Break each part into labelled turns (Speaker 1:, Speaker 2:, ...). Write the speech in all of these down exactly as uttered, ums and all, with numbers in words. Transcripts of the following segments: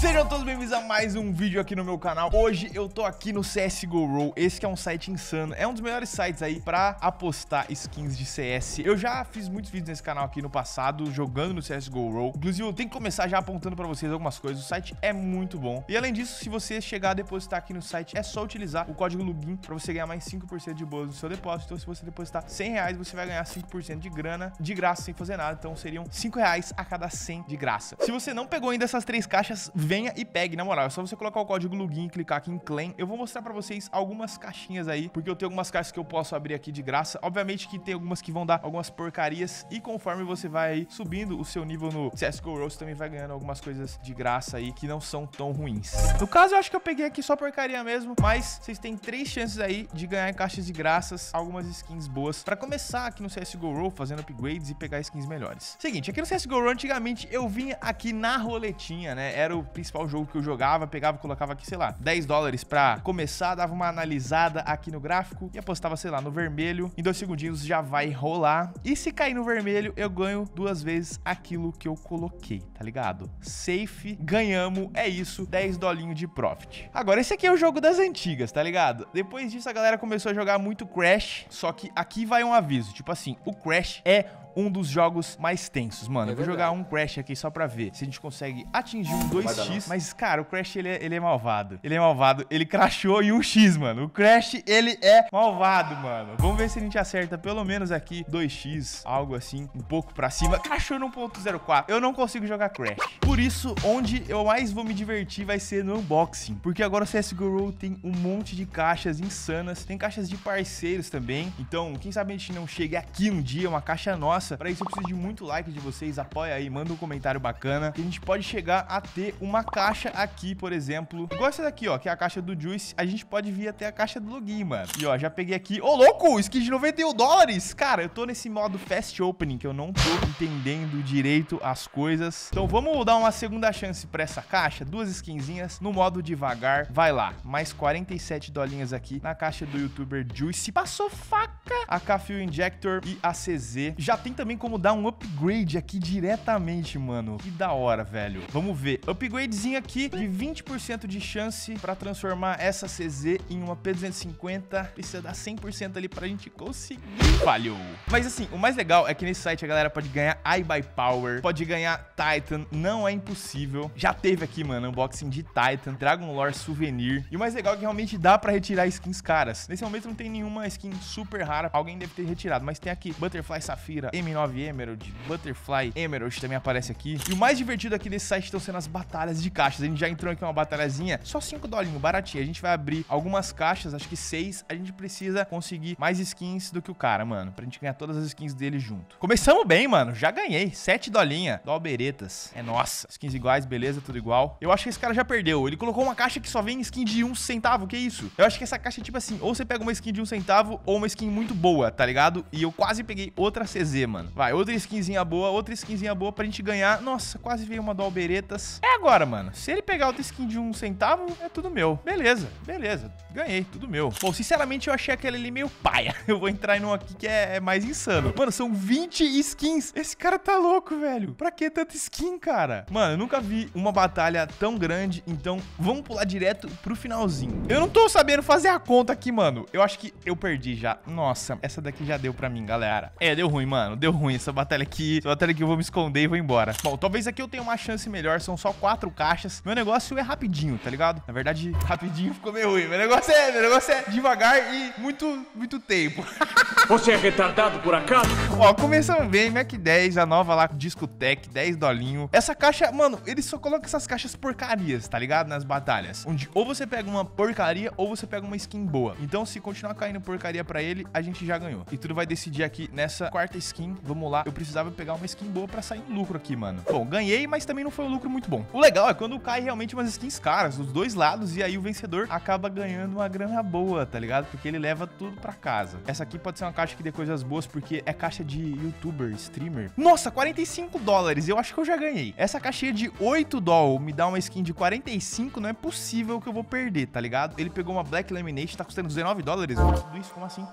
Speaker 1: Sejam todos bem-vindos a mais um vídeo aqui no meu canal. Hoje eu tô aqui no C S G O Roll. Esse que é um site insano, é um dos melhores sites aí pra apostar skins de C S. Eu já fiz muitos vídeos nesse canal aqui no passado, jogando no C S G O Roll. Inclusive eu tenho que começar já apontando pra vocês algumas coisas. O site é muito bom. E além disso, se você chegar a depositar aqui no site, é só utilizar o código login pra você ganhar mais cinco por cento de bônus no seu depósito. Então se você depositar cem reais, você vai ganhar cinco por cento de grana de graça sem fazer nada. Então seriam cinco reais a cada cem de graça. Se você não pegou ainda essas três caixas, venha e pegue, na moral. É só você colocar o código login e clicar aqui em claim. Eu vou mostrar pra vocês algumas caixinhas aí, porque eu tenho algumas caixas que eu posso abrir aqui de graça. Obviamente que tem algumas que vão dar algumas porcarias, e conforme você vai aí subindo o seu nível no C S G O Roll, você também vai ganhando algumas coisas de graça aí que não são tão ruins. No caso, eu acho que eu peguei aqui só porcaria mesmo, mas vocês têm três chances aí de ganhar em caixas de graças algumas skins boas pra começar aqui no C S G O Roll fazendo upgrades e pegar skins melhores. Seguinte, aqui no C S G O Roll antigamente eu vinha aqui na roletinha, né? Era o principal jogo que eu jogava, pegava e colocava aqui, sei lá, dez dólares pra começar, dava uma analisada aqui no gráfico e apostava, sei lá, no vermelho. Em dois segundinhos já vai rolar. E se cair no vermelho, eu ganho duas vezes aquilo que eu coloquei, tá ligado? Safe, ganhamos, é isso, dez dolinhos de profit. Agora, esse aqui é o jogo das antigas, tá ligado? Depois disso, a galera começou a jogar muito Crash, só que aqui vai um aviso, tipo assim, o Crash é um dos jogos mais tensos, mano. É eu vou jogar um Crash aqui só pra ver se a gente consegue atingir um dois x. Mas, cara, o Crash, ele é, ele é malvado. Ele é malvado. Ele crashou em um x, mano. O Crash, ele é malvado, mano. Vamos ver se a gente acerta pelo menos aqui dois x, algo assim, um pouco pra cima. Crashou no um ponto zero quatro. Eu não consigo jogar Crash. Por isso, onde eu mais vou me divertir vai ser no unboxing. Porque agora o C S G O Roll tem um monte de caixas insanas. Tem caixas de parceiros também. Então, quem sabe a gente não chegue aqui um dia, uma caixa nossa. Para isso eu preciso de muito like de vocês, apoia aí, manda um comentário bacana, que a gente pode chegar a ter uma caixa aqui, por exemplo, igual essa daqui, ó, que é a caixa do Juice. A gente pode vir até a caixa do login, mano. E ó, já peguei aqui, ô louco, skin de noventa e um dólares. Cara, eu tô nesse modo fast opening, que eu não tô entendendo direito as coisas. Então vamos dar uma segunda chance pra essa caixa, duas skinzinhas no modo devagar. Vai lá, mais quarenta e sete dolinhas aqui na caixa do youtuber Juice. Passou faca, a K-Fuel Injector e a C Z. Já tem também como dar um upgrade aqui diretamente, mano. Que da hora, velho. Vamos ver. Upgradezinho aqui de vinte por cento de chance pra transformar essa C Z em uma P duzentos e cinquenta. Precisa dar cem por cento ali pra gente conseguir. Falhou. Mas assim, o mais legal é que nesse site a galera pode ganhar iBuyPower, pode ganhar Titan. Não é impossível. Já teve aqui, mano, unboxing de Titan, Dragon Lore Souvenir. E o mais legal é que realmente dá pra retirar skins caras. Nesse momento não tem nenhuma skin super rara. Alguém deve ter retirado, mas tem aqui Butterfly Safira, M nove Emerald, Butterfly Emerald também aparece aqui. E o mais divertido aqui desse site estão sendo as batalhas de caixas. A gente já entrou aqui em uma batalhazinha, só cinco dolinhos, baratinha. A gente vai abrir algumas caixas, acho que seis. A gente precisa conseguir mais skins do que o cara, mano, pra gente ganhar todas as skins dele junto. Começamos bem, mano, já ganhei, sete dolinha, Dolberetas. É nossa, skins iguais, beleza, tudo igual. Eu acho que esse cara já perdeu, ele colocou uma caixa que só vem skin de um centavo, que isso? Eu acho que essa caixa é tipo assim, ou você pega uma skin de um centavo, ou uma skin muito boa, tá ligado? E eu quase peguei outra C Z, mano. Vai, outra skinzinha boa, outra skinzinha boa pra gente ganhar. Nossa, quase veio uma do Alberetas. É agora, mano. Se ele pegar outra skin de um centavo, é tudo meu. Beleza, beleza. Ganhei, tudo meu. Bom, sinceramente, eu achei aquele ali meio paia. Eu vou entrar em um aqui que é, é mais insano. Mano, são vinte skins. Esse cara tá louco, velho. Pra que tanta skin, cara? Mano, eu nunca vi uma batalha tão grande. Então, vamos pular direto pro finalzinho. Eu não tô sabendo fazer a conta aqui, mano. Eu acho que eu perdi já. Nossa, essa daqui já deu pra mim, galera. É, deu ruim, mano. Deu ruim essa batalha aqui. Essa batalha aqui eu vou me esconder e vou embora. Bom, talvez aqui eu tenha uma chance melhor. São só quatro caixas. Meu negócio é rapidinho, tá ligado? Na verdade, rapidinho ficou meio ruim. Meu negócio é, meu negócio é devagar e muito, muito tempo.
Speaker 2: Você é retardado por acaso?
Speaker 1: Ó, começamos bem. Mac dez, a nova lá, Discotech, dez dolinho. Essa caixa, mano, eles só colocam essas caixas porcarias, tá ligado? Nas batalhas. Onde ou você pega uma porcaria ou você pega uma skin boa. Então, se continuar caindo porcaria pra ele, a gente já ganhou. E tudo vai decidir aqui nessa quarta skin. Vamos lá. Eu precisava pegar uma skin boa pra sair um lucro aqui, mano. Bom, ganhei, mas também não foi um lucro muito bom. O legal é quando cai realmente umas skins caras, dos dois lados, e aí o vencedor acaba ganhando uma grana boa, tá ligado? Porque ele leva tudo pra casa. Essa aqui pode ser uma caixa que dê coisas boas, porque é caixa de youtuber, streamer. Nossa, quarenta e cinco dólares. Eu acho que eu já ganhei. Essa caixinha de oito dólares me dá uma skin de quarenta e cinco, não é possível que eu vou perder, tá ligado? Ele pegou uma Black Laminate, tá custando dezenove dólares. Tudo isso, como assim? Ainda estamos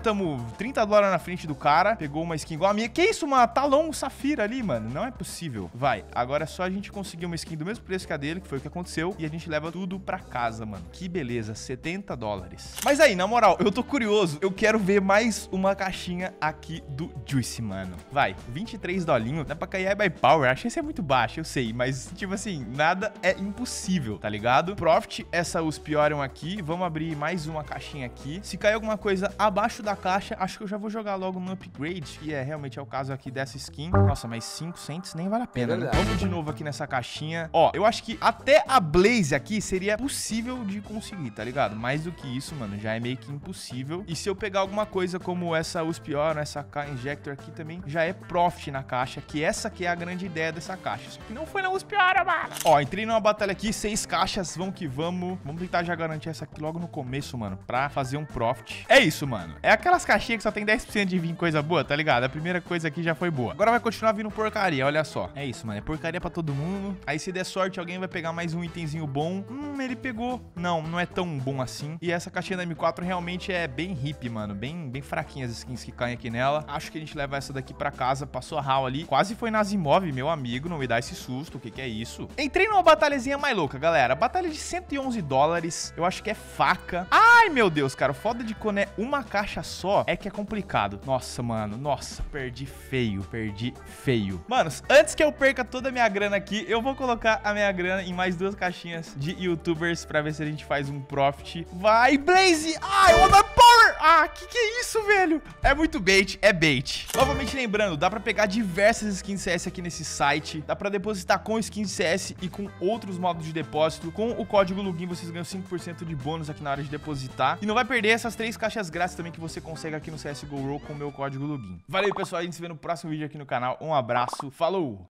Speaker 1: tamo trinta dólares na frente do cara. Pegou uma skin igual a minha. Que isso, uma Talon Safira ali, mano? Não é possível. Vai, agora é só a gente conseguir uma skin do mesmo preço que a dele, que foi o que aconteceu. E a gente leva tudo pra casa, mano. Que beleza, setenta dólares. Mas aí, na moral, eu tô curioso. Eu quero ver mais uma caixinha aqui do Juicy, mano. Vai, vinte e três dolinho. Dá pra cair by power. Achei que isso é muito baixo, eu sei. Mas, tipo assim, nada é impossível, tá ligado? Profit, essa U S P Orion aqui. Vamos abrir mais uma caixinha aqui. Se cair alguma coisa abaixo da caixa, acho que eu já vou jogar logo no upgrade. E é, realmente é o caso aqui dessa skin. Nossa, mas cinco cents nem vale a pena, né? Vamos de novo aqui nessa caixinha. Ó, eu acho que até a Blaze aqui seria possível de conseguir, tá ligado? Mais do que isso, mano, já é meio que impossível. E se eu pegar alguma coisa como essa U S P Orion, essa K Injector aqui também, já é profit na caixa, que essa aqui é a grande ideia dessa caixa. Só que não foi na U S P Orion, mano. Ó, entrei numa batalha aqui, seis caixas, vamos que vamos. Vamos tentar já garantir essa aqui logo no começo, mano, pra fazer um profit. É isso, mano. É aquelas caixinhas que só tem dez por cento de vir coisa boa, tá ligado? A primeira coisa aqui já foi boa. Agora vai continuar vindo porcaria, olha só. É isso, mano, é porcaria pra todo mundo. Aí se der sorte, alguém vai pegar mais um itemzinho bom. Hum, ele pegou. Não, não é tão bom assim. E essa caixinha da M quatro realmente é bem hippie, mano. Bem, bem fraquinha as skins que caem aqui nela. Acho que a gente leva essa daqui pra casa. Passou a Hal ali. Quase foi na Zimov, meu amigo. Não me dá esse susto. O que que é isso? Entrei numa batalhazinha mais louca, galera. Batalha de cento e onze dólares. Eu acho que é faca. Ai, meu Deus, cara. O foda de quando é uma caixa só é que é complicado. Nossa, mano. Nossa, perdi feio. Perdi feio. Manos, antes que eu perca toda a minha grana aqui, eu vou colocar a minha grana em mais duas caixinhas de youtubers pra ver se a gente faz um profit. Vai, Blaze! Ai, eu ando power! Ah, que que é isso, velho? É muito bait, é bait. Novamente lembrando, dá pra pegar diversas skins C S aqui nesse site. Dá pra depositar com skins de C S e com outros modos de depósito. Com o código login vocês ganham cinco por cento de bônus aqui na hora de depositar. E não vai perder essas três caixas grátis também que você consegue aqui no C S G O Roll com o meu código login. Valeu, pessoal. A gente se vê no próximo vídeo aqui no canal. Um abraço. Falou!